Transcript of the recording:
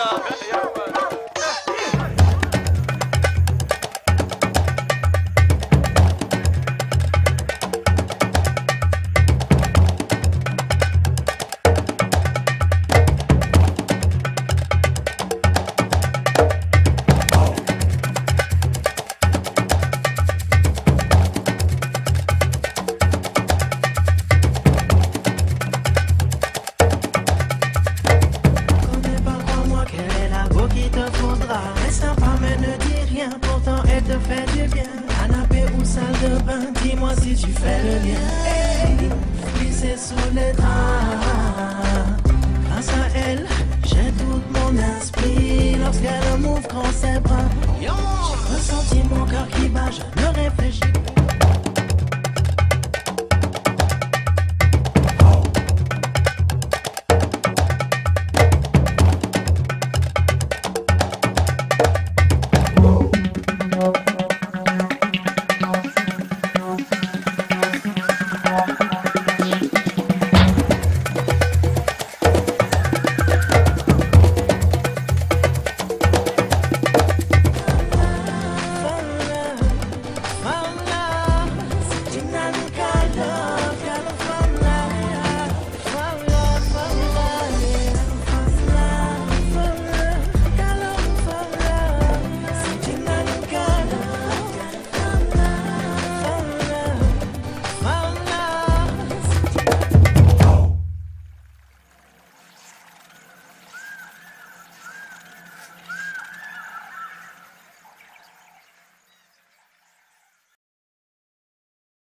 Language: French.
Reste en femme et ne dis rien, pourtant elle te fait du bien. Canapé ou salle de bain, dis-moi si tu fais le lien. Hey, glisser sous les draps. Grâce à elle, j'ai tout mon esprit lorsqu'elle m'ouvre grand ses bras. J'ai ressenti mon cœur qui bat, je ne réfléchis